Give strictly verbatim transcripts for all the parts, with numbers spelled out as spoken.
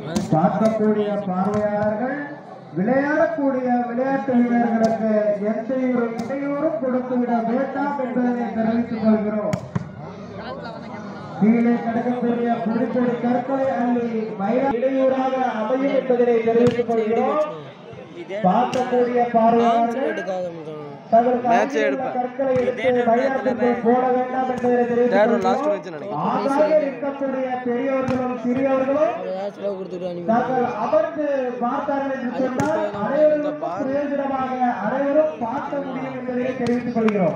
பார்க்கக்கூடிய பார்வையாளர்கள் விளையாடக்கூடிய விளையாட்டு வீரர்களுக்கு எந்த ஒரு இடையூறும் கொடுத்துவிட வேண்டாம் என்பதை தெரிவித்துக் கொள்கிறோம். கீழே கிடக்கக்கூடிய பொடி பொடி கற்களை அள்ளி இடையூறாக அமையும் என்பதனை தெரிவித்துக் கொள்கிறோம். பார்க்கக்கூடிய பார்வையாளர்கள் கற்களை எடுத்து மைதானத்திற்குள் போட வேண்டாம் என்பதை தெரிவித்துக் இருக்கக்கூடிய பெரியவர்களும் சிறியவர்களும் தாங்கள் அமர்ந்து பார்த்தார்கள் என்று சொன்னால் அனைவரும் பிரயோஜனமாக அனைவரும் பார்க்க முடியும் என்பதை தெரிவித்துக் கொள்கிறோம்.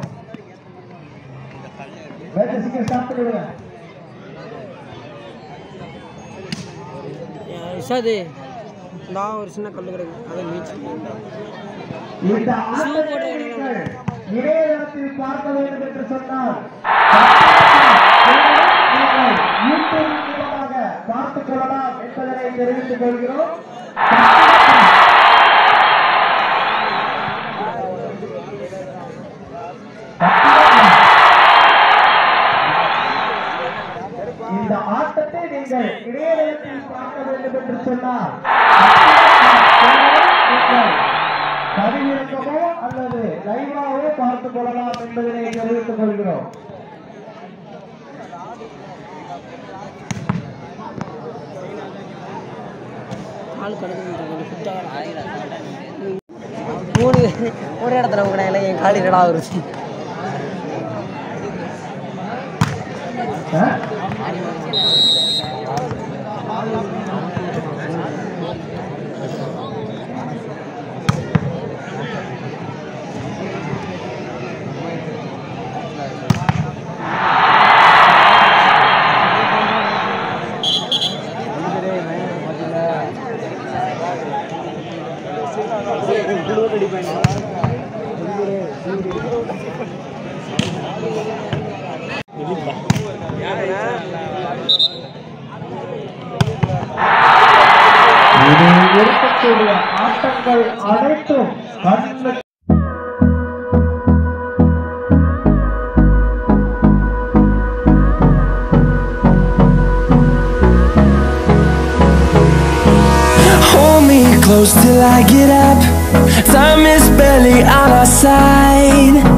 நான் ஒரு சின்ன கல்லு கிடைக்கும் அதை மீச்சு இந்த இணையதளத்தில் பார்க்க வேண்டும் என்று சொன்னால் யூடியூப் மூலமாக பார்த்துக் கொள்ளலாம் என்பதனை தெரிவித்துக் கொள்கிறோம். இந்த ஆட்டத்தை நீங்கள் இணையதளத்தில் பார்க்க வேண்டும் என்று சொன்னால் பதிவிறக்கமோ அல்லது லைவாவோ பார்த்துக் கொள்ளலாம் என்பதனை தெரிவித்துக் கொள்கிறோம். ஒரு இடத்துல கூட இல்லை என் காலி இடா வருச்சு. ஆட்டங்கள் அனைத்தும் Hold me close till I get up. Time is barely on our side.